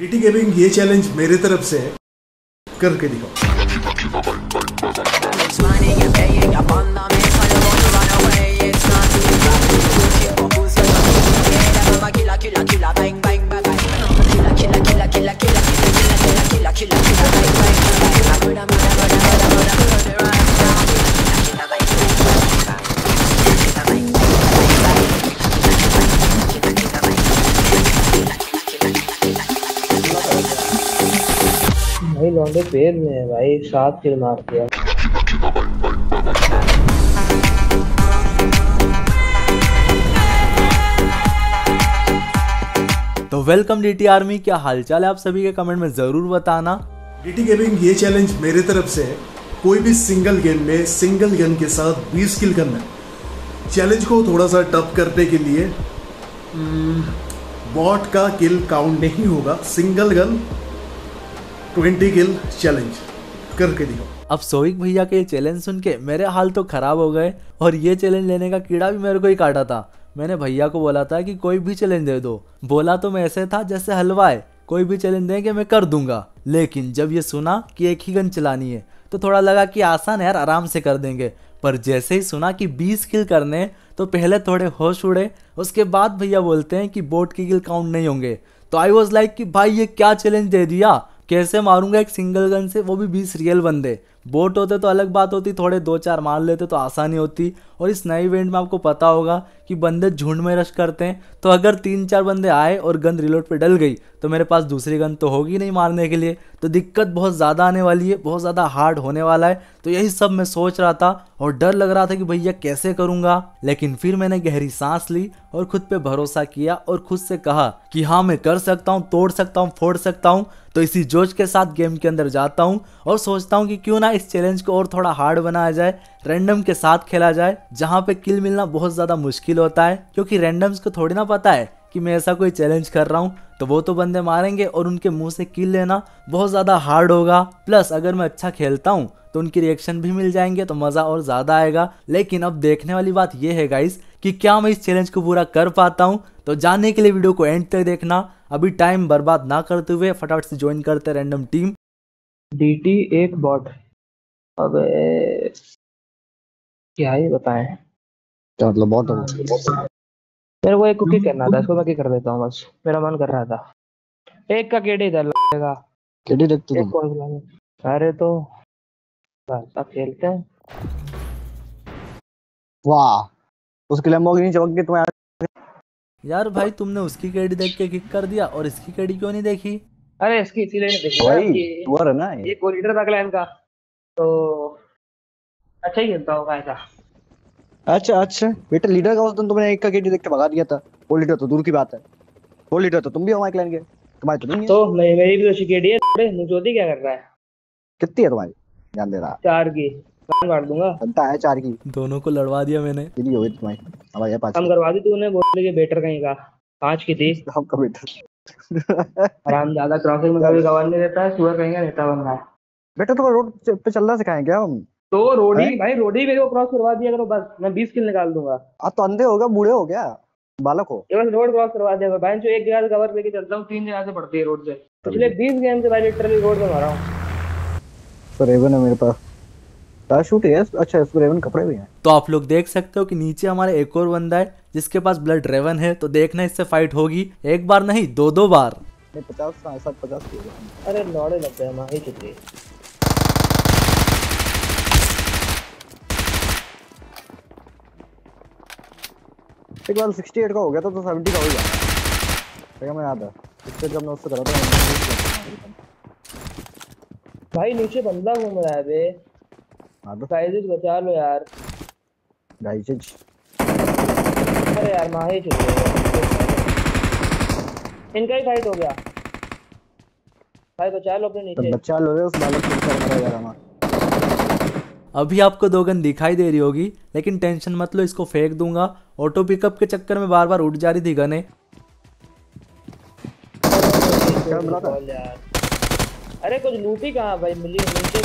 DT gaming ये challenge मेरे तरफ से है, करके दिखाओ। भाई लौंडे पेड़ में है भाई, 7 किल मार दिया। तो वेलकम डीटी आर्मी, क्या हालचाल है आप सभी के कमेंट में जरूर बताना। डीटी गेमिंग ये चैलेंज मेरे तरफ से है, कोई भी सिंगल गेम में सिंगल गन के साथ 20 किल करना है। चैलेंज को थोड़ा सा टफ करने के लिए बॉट का किल काउंट नहीं होगा, सिंगल गन 20 किल चैलेंज करके दिखाओ। अब सोविक भैया के चैलेंज सुन के मेरे हाल तो खराब हो गए और ये चैलेंज लेने का कीड़ा भी मेरे को ही काटा था। मैंने भैया को बोला था कि कोई भी चैलेंज दे दो, बोला तो मैं ऐसे था जैसे हलवाए, कोई भी चैलेंज देंगे मैं कर दूंगा। लेकिन जब ये सुना कि एक ही गन चलानी है तो थोड़ा लगा कि आसान है यार, आराम से कर देंगे। पर जैसे ही सुना कि 20 किल करने तो पहले थोड़े होश उड़े, उसके बाद भैया बोलते हैं कि बोट की किल काउंट नहीं होंगे। तो आई वॉज लाइक कि भाई ये क्या चैलेंज दे दिया, कैसे मारूंगा एक सिंगल गन से, वो भी 20 रियल बंदे। बोट होते तो अलग बात होती, थोड़े 2-4 मार लेते तो आसानी होती। और इस नए इवेंट में आपको पता होगा कि बंदे झुंड में रश करते हैं, तो अगर 3-4 बंदे आए और गन रिलोड पे डल गई तो मेरे पास दूसरी गन तो होगी नहीं मारने के लिए, तो दिक्कत बहुत ज़्यादा आने वाली है, बहुत ज़्यादा हार्ड होने वाला है। तो यही सब मैं सोच रहा था और डर लग रहा था कि भैया कैसे करूँगा। लेकिन फिर मैंने गहरी सांस ली और खुद पे भरोसा किया और खुद से कहा कि हाँ मैं कर सकता हूँ, तोड़ सकता हूँ, फोड़ सकता हूँ। तो इसी जोश के साथ गेम के अंदर जाता हूँ और सोचता हूँ कि क्यों ना इस चैलेंज को और थोड़ा हार्ड बनाया जाए, रैंडम के साथ खेला जाए, जहाँ पे किल मिलना बहुत ज़्यादा मुश्किल होता है, क्योंकि रैंडम्स को थोड़ी ना पता है कि मैं ऐसा कोई चैलेंज कर रहा हूँ। तो वो तो बंदे मारेंगे और उनके मुंह से किल लेना बहुत ज़्यादा हार्ड होगा। प्लस अगर मैं अच्छा खेलता हूँ तो उनकी रिएक्शन भी मिल जाएंगे, तो मज़ा और ज़्यादा आएगा। लेकिन अब देखने वाली बात यह है गाइस कि क्या मैं इस चैलेंज को पूरा कर पाता हूँ। तो जानने के लिए वीडियो को एंड तक देखना। अभी टाइम बर्बाद ना करते हुए फटाफट से ज्वाइन करते रैंडम टीम। डीटी एक बॉट। अब क्या ही बताएं, क्या मतलब बहुत हो मेरे को एक कुकी करना था, इसको मैं क्या कर देता हूँ, बस मेरा मन कर रहा था। एक का केडी इधर लगेगा, केडी देखते एक तुम? कॉल बुलाने। अरे तो बस अब खेलते हैं। वाह, उसके लैम्बोर्गिनी चमक के तुम्हें यार भाई तुमने उसकी केडी देख के किक कर दिया और इसकी केडी क्यों नहीं देखी? अरे इसकी इसीलिए नहीं देखी ना, भाई वो है ना ये कोरिडोर था क्लाइंट का, तो अच्छा ही खेलता होगा ऐसा। अच्छा बेटा, लीडर का उस दिन तुमने एक का केडी देख के भगा दिया था। वो लीडर तो दूर की बात है, वो लीडर तो तुम भी हो हमारे क्लैन के, तुम्हारे तो नहीं है। तो मेरी भी अच्छी केडी है, थोड़े मुझोदी क्या कर रहा है? कितनी है तुम्हारी? ध्यान दे रहा 4 की कान मार दूंगा। बनता है 4 की दोनों को लड़वा दिया मैंने। केडी हो गई तुम्हारी, हमारी 5 हम करवा दी तूने, बोल के बेटर कहीं का 5 की थी। आपका बेटा आराम ज्यादा क्रॉसिंग में कभी कवर नहीं देता है, सुअर कहीं का नेता बन रहा है। बेटा तुम्हें रोड पे चलना सिखाएं क्या हम? तो रोडी भाई, रोडी मेरे को क्रॉस करवा दिया करो, बस मैं 20 किल निकाल दूंगा। आप तो अंधे हो गया, बूढ़े हो गया, बालक हो? ये बस रोड क्रॉस करवा दिया करो भाई, जो एक जगह से कवर लेके चलता हूँ 3 जगह से पड़ती है रोड से। पिछले 20 गेम से भाई लिटरली रोड पे मारा हूँ। तो रेवन है मेरे पास, पैराशूट है। अच्छा इसमें रेवन कपड़े भी हैं। तो आप लोग देख सकते हो कि नीचे हमारे एक और बंदा है जिसके पास ब्लड रेवन है। तो देखना इससे फाइट होगी, एक बार नहीं 2-2 बार। 50 अरे लौड़े लग गए माही चुके। एक बार 68 का हो गया था तो 70 का हो गया क्या? मैं याद है 68 जब मैं उससे करा था। भाई नीचे बंदा घूम रहा है बे, गाइस बचा लो यार। गाइस अरे यार माही चुके, इनका ही फाइट हो गया भाई, बचा लो अपने नीचे। बच्चा लो रे उस बालक को, कर मरा यार हमारा। अभी आपको 2 गन दिखाई दे रही होगी, लेकिन टेंशन मत लो, इसको फेंक दूंगा। ऑटो पिकअप के चक्कर में बार बार उठ जा रही थी गने। अरे कुछ लूटी कहाँ भाई मिली, नीचे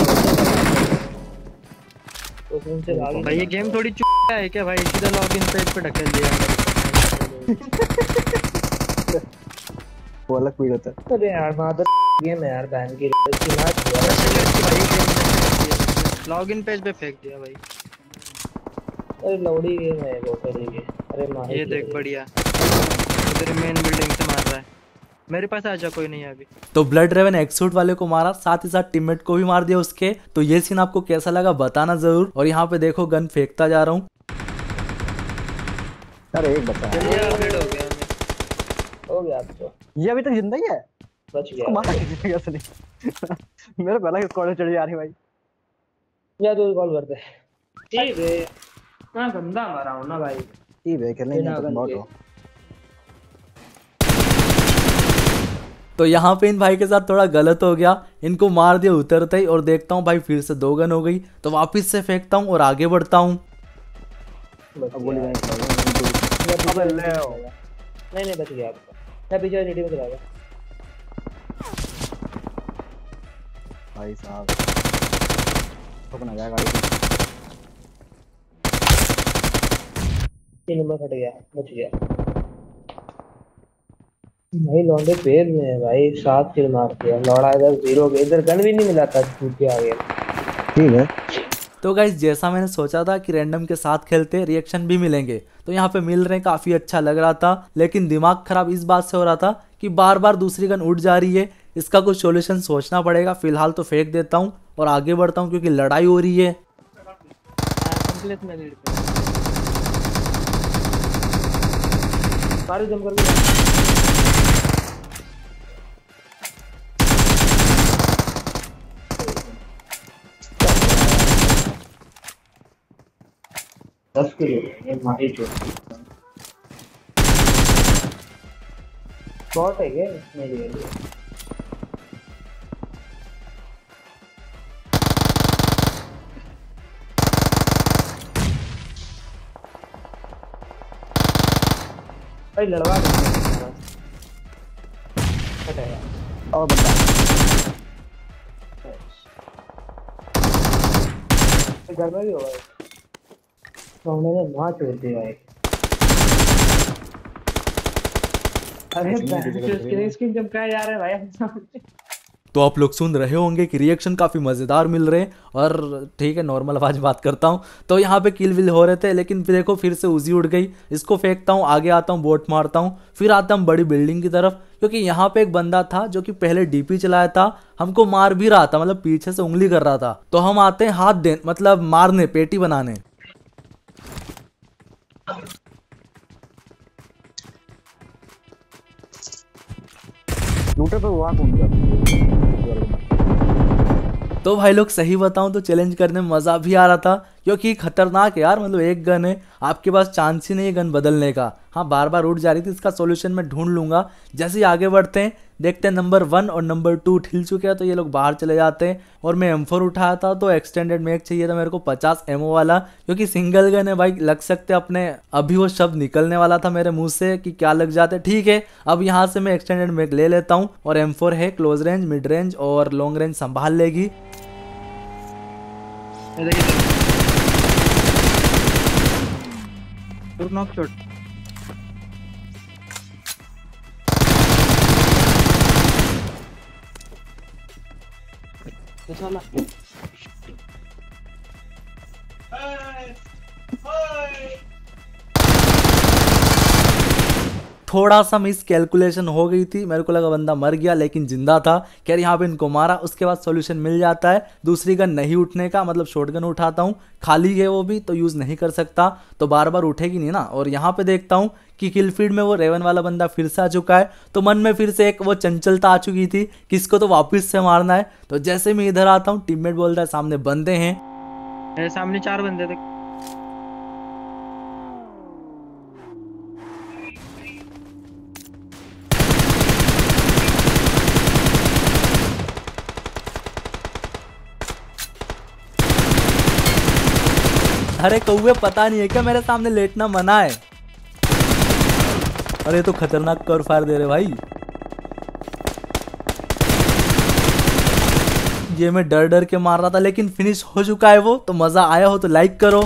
कूदा भाई। ये गेम थोड़ी चुप है क्या भाई? सीधा लॉगिन पेज पे ढकेल दिया। वो अलग फील होता है। अरे यार मादर गेम है यार, बहन की इसकी मैच हुआ। लॉगिन पेज पे फेंक दिया भाई। अरे लौड़ी गेम है वो पहले के। अरे मार ये देख बढ़िया, तेरे मेन बिल्डिंग से मार रहा है। मेरे पास आजा, कोई नहीं है अभी। तो ब्लड रेवन एक्सूट वाले को मारा, साथ ही साथ टीममेट को भी मार दिया उसके। तो ये सीन आपको कैसा लगा बताना जरूर। और यहाँ पे देखो गन फेंकता जा रहा हूँ। अरे एक बचा है। चलिए अपडेट हो गया हमें। हो गया अब तो, ये अभी तक जिंदा ही है। बच इसको गया। मारा किसी ने कैसे नहीं। मेरा पहला स्क्वाड चढ़ जा रही भाई। या तो कॉल करते हैं। ठीक है ना, गंदा मारा हूं ना भाई। ठीक है खेलने नहीं तो बहुत हो। तो यहाँ पे इन भाई के साथ थोड़ा गलत हो गया, इनको मार दिया उतरते ही। और देखता हूँ भाई फिर से 2 गन हो गई, तो वापस से फेंकता हूँ और आगे बढ़ता हूँ। अब गोली नहीं नहीं बच गया आपका। मैं पीछे नीचे में चला गया भाई साहब। ठोकना गया गाड़ी। 3 नंबर फट गया, बच गया भाई। लौंडे पेड़ में है भाई, 7 किल मार दिया। लौड़ा इधर 0 के, इधर गन भी नहीं मिला था, छूट के आ गया। ठीक है। तो गाइस जैसा मैंने सोचा था कि रैंडम के साथ खेलते रिएक्शन भी मिलेंगे, तो यहाँ पे मिल रहे काफी अच्छा लग रहा था। लेकिन दिमाग खराब इस बात से हो रहा था कि बार बार दूसरी गन उड़ जा रही है। इसका कुछ सॉल्यूशन सोचना पड़ेगा। फिलहाल तो फेंक देता हूँ और आगे बढ़ता हूँ क्योंकि लड़ाई हो रही है। कंप्लीट में लीड पे सारे जम करके 10 किलो ये मारी जो बहुत है क्या मेरे लिए। भाई लड़वा और बता घर में भी होगा तो उन्होंने वहाँ छोड़ दिया है। अरे स्क्रीन चमकाया जा रहा है भाई। तो आप लोग सुन रहे होंगे कि रिएक्शन काफ़ी मज़ेदार मिल रहे हैं। और ठीक है नॉर्मल आवाज़ बात करता हूँ। तो यहाँ पे किल विल हो रहे थे, लेकिन फिर देखो फिर से उजी उड़ गई। इसको फेंकता हूँ, आगे आता हूँ, बोट मारता हूँ, फिर आता हूँ बड़ी बिल्डिंग की तरफ। क्योंकि यहाँ पे एक बंदा था जो कि पहले डीपी चलाया था, हमको मार भी रहा था, मतलब पीछे से उंगली कर रहा था। तो हम आते हैं हाथ दे मतलब मारने, पेटी बनाने। लूटर पे हुआ कौन गया? तो भाई लोग सही बताऊं तो चैलेंज करने में मज़ा भी आ रहा था, क्योंकि खतरनाक है यार। मतलब एक गन है, आपके पास चांस ही नहीं है गन बदलने का। हाँ बार बार उड़ जा रही थी, इसका सॉल्यूशन मैं ढूंढ लूंगा। जैसे ही आगे बढ़ते हैं देखते हैं नंबर 1 और नंबर 2 हिल चुके हैं, तो ये लोग बाहर चले जाते हैं। और मैं M4 उठाया था, तो एक्सटेंडेड मैग चाहिए था मेरे को 50 एमओ वाला, क्योंकि सिंगल गन है भाई, लग सकते अपने। अभी वो शब्द निकलने वाला था मेरे मुंह से कि क्या लग जाते। ठीक है अब यहाँ से मैं एक्सटेंडेड मैग ले लेता हूँ। और M4 है, क्लोज रेंज, मिड रेंज और लॉन्ग रेंज संभाल लेगी। नॉक शॉट थोड़ा सा मिस कैलकुलेशन हो गई थी, मेरे को लगा बंदा मर गया लेकिन जिंदा था। खैर यहाँ पे इनको मारा, उसके बाद सॉल्यूशन मिल जाता है दूसरी गन नहीं उठने का। मतलब शॉटगन उठाता हूँ, खाली है वो भी, तो यूज़ नहीं कर सकता, तो बार बार उठेगी नहीं ना। और यहाँ पे देखता हूँ कि किल फीड में वो रेवन वाला बंदा फिर से आ चुका है। तो मन में फिर से एक वो चंचलता आ चुकी थी कि इसको तो वापस से मारना है। तो जैसे मैं इधर आता हूँ टीममेट बोलता है सामने बंदे हैं। मेरे सामने 4 बंदे थे। अरे कौवे पता नहीं है क्या मेरे सामने लेटना मना है। अरे तो खतरनाक कर फायर दे रहे भाई। ये मैं डर डर के मार रहा था, लेकिन फिनिश हो चुका है वो। तो मजा आया हो तो लाइक करो।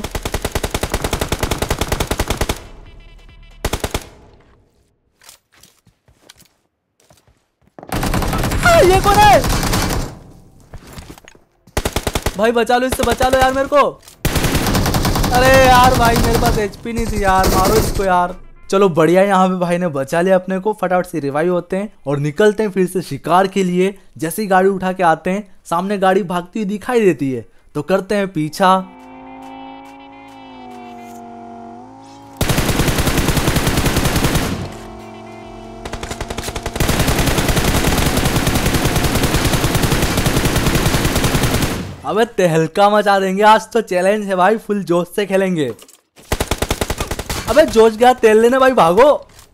ये कौन है भाई? बचा लो इससे, बचा लो यार मेरे को। अरे यार भाई मेरे पास एचपी नहीं थी यार, मारो इसको यार। चलो बढ़िया, यहाँ पे भाई ने बचा लिया अपने को। फटाफट से रिवाइव होते हैं और निकलते हैं फिर से शिकार के लिए। जैसे ही गाड़ी उठा के आते हैं, सामने गाड़ी भागती हुई दिखाई देती है तो करते हैं पीछा। अबे तहलका मचा देंगे आज तो, चैलेंज है भाई, फुल जोश से खेलेंगे। अबे जोश गया तेल लेने भाई, भागो।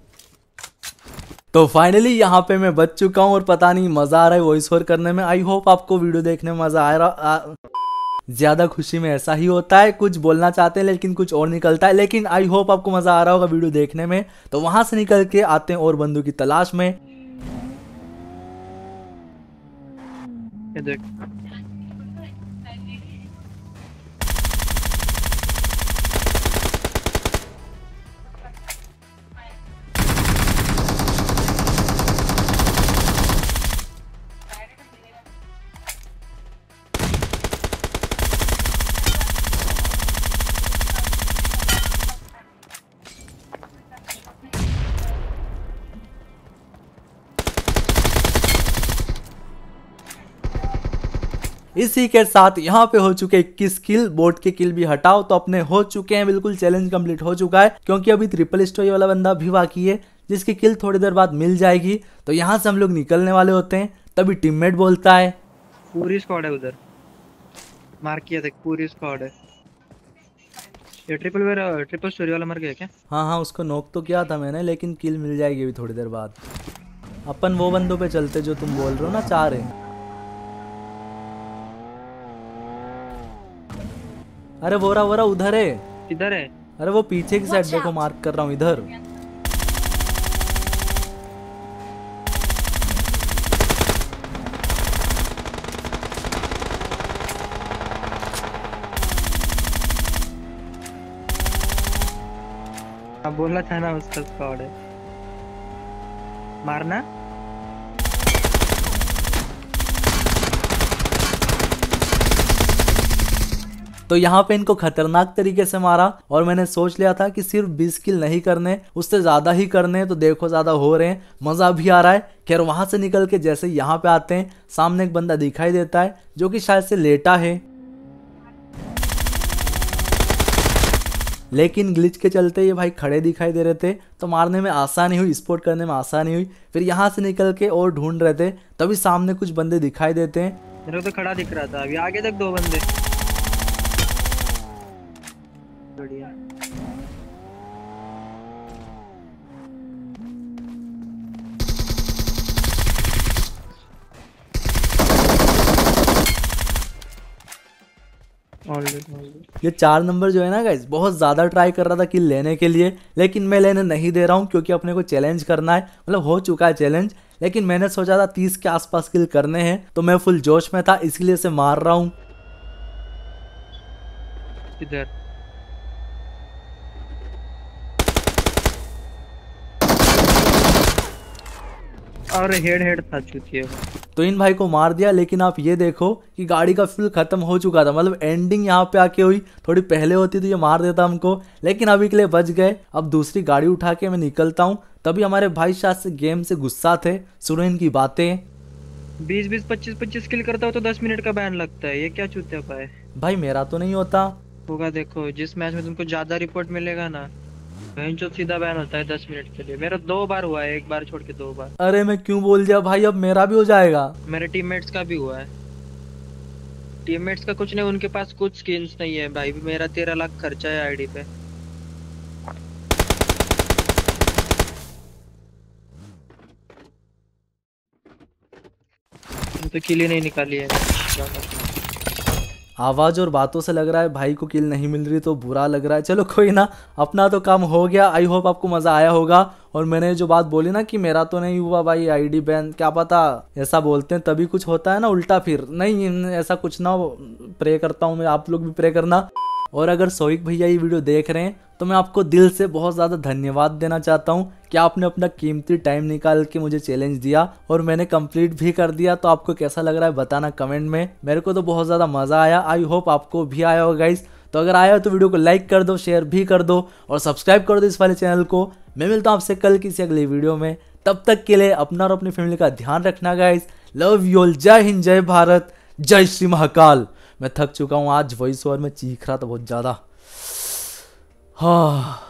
तो फाइनली यहाँ पे मैं बच चुका हूँ और पता नहीं मजा आ रहा है वॉइस ओवर करने में। आई होप आपको वीडियो देखने में मजा आ रहा। ज्यादा खुशी में ऐसा ही होता है, कुछ बोलना चाहते हैं लेकिन कुछ और निकलता है। लेकिन आई होप आपको मजा आ रहा होगा वीडियो देखने में। तो वहां से निकल के आते हैं और बंदूक की तलाश में। ये देख, इसी के साथ यहाँ पे हो चुके 21 किल। बोट के किल भी हटाओ तो अपने हो चुके हैं, बिल्कुल चैलेंज कंप्लीट हो चुका है। क्योंकि अभी ट्रिपल स्टोरी वाला बंदा भी बाकी है जिसकी किल थोड़ी देर बाद मिल जाएगी। तो यहाँ से हम लोग निकलने वाले होते हैं, तभी टीममेट बोलता है पूरी स्क्वाड है उधर, मार किया देख, पूरी स्क्वाड है। ये ट्रिपल स्टोरी वाला मर गया क्या? हाँ हाँ, उसको नॉक तो किया था मैंने, लेकिन किल मिल जाएगी अभी थोड़ी देर बाद। अपन वो बंदों पे चलते जो तुम बोल रहे हो ना, 4 है। अरे बोरा उधर है। किधर है? अरे वो पीछे की साइड देखो, मार्क कर रहा हूँ इधर। अब बोलना था ना उसका स्क्वाड है, मारना। तो यहाँ पे इनको खतरनाक तरीके से मारा और मैंने सोच लिया था कि सिर्फ 20 किल नहीं करने, उससे ज्यादा ही करने। तो देखो ज्यादा हो रहे हैं, मजा भी आ रहा है। खैर वहां से निकल के जैसे यहाँ पे आते हैं, सामने एक बंदा दिखाई देता है जो कि शायद से लेटा है, लेकिन ग्लिच के चलते ये भाई खड़े दिखाई दे रहे थे तो मारने में आसानी हुई, स्पॉट करने में आसानी हुई। फिर यहाँ से निकल के और ढूंढ रहे थे, तभी सामने कुछ बंदे दिखाई देते हैं। मेरे को तो खड़ा दिख रहा था, अभी आगे तक 2 बंदे। बढ़िया। ये 4 नंबर जो है ना गाइस, बहुत ज्यादा ट्राई कर रहा था किल लेने के लिए, लेकिन मैं लेने नहीं दे रहा हूँ क्योंकि अपने को चैलेंज करना है। मतलब हो चुका है चैलेंज, लेकिन मैंने सोचा था 30 के आसपास किल करने हैं, तो मैं फुल जोश में था इसलिए से मार रहा हूँ। इधर और हेड था चूतिए। तो इन भाई को मार दिया, लेकिन आप ये देखो कि गाड़ी का फ्यूल खत्म हो चुका था। मतलब एंडिंग यहाँ पे आके हुई, थोड़ी पहले होती तो ये मार देता हमको, लेकिन अभी के लिए बच गए। अब दूसरी गाड़ी उठा के मैं निकलता हूँ, तभी हमारे भाई शायद से गेम से गुस्सा थे। सुनो इनकी बातें। 20-20, 25-25 किल करता हो तो 10 मिनट का बैन लगता है, ये क्या चूतिया पाए? भाई मेरा तो नहीं होता होगा, देखो जिस मैच में तुमको ज्यादा रिपोर्ट मिलेगा ना, जो सीधा बैन होता है 10 मिनट के लिए। मेरा 2 बार हुआ है, 1 बार छोड़ के 2 बार। अरे मैं क्यों बोल दिया भाई, अब मेरा भी हो जाएगा। मेरे टीममेट्स का भी हुआ है। टीममेट्स का कुछ नहीं, उनके पास कुछ स्किन्स नहीं है भाई। मेरा 13 लाख खर्चा है आईडी पे। तो किल ही नहीं निकाली है। आवाज और बातों से लग रहा है भाई को किल नहीं मिल रही, तो बुरा लग रहा है। चलो कोई ना, अपना तो काम हो गया। आई होप आपको मजा आया होगा। और मैंने जो बात बोली ना कि मेरा तो नहीं हुआ भाई आईडी बैन, क्या पता ऐसा बोलते हैं तभी कुछ होता है ना उल्टा, फिर नहीं ऐसा कुछ ना हो। प्रे करता हूँ मैं, आप लोग भी प्रे करना। और अगर सोइक भैया ये वीडियो देख रहे हैं तो मैं आपको दिल से बहुत ज़्यादा धन्यवाद देना चाहता हूँ कि आपने अपना कीमती टाइम निकाल के मुझे चैलेंज दिया और मैंने कंप्लीट भी कर दिया। तो आपको कैसा लग रहा है बताना कमेंट में। मेरे को तो बहुत ज़्यादा मज़ा आया। आई होप आपको भी आया होगा गाइस। तो अगर आया हो तो वीडियो को लाइक कर दो, शेयर भी कर दो और सब्सक्राइब कर दो इस वाले चैनल को। मैं मिलता हूँ आपसे कल किसी अगली वीडियो में। तब तक के लिए अपना और अपनी फैमिली का ध्यान रखना गाइस। Love you all. जय हिंद, जय भारत, जय श्री महाकाल। मैं थक चुका हूँ, आज वॉइस ओवर में चीख रहा था बहुत ज़्यादा। हाँ।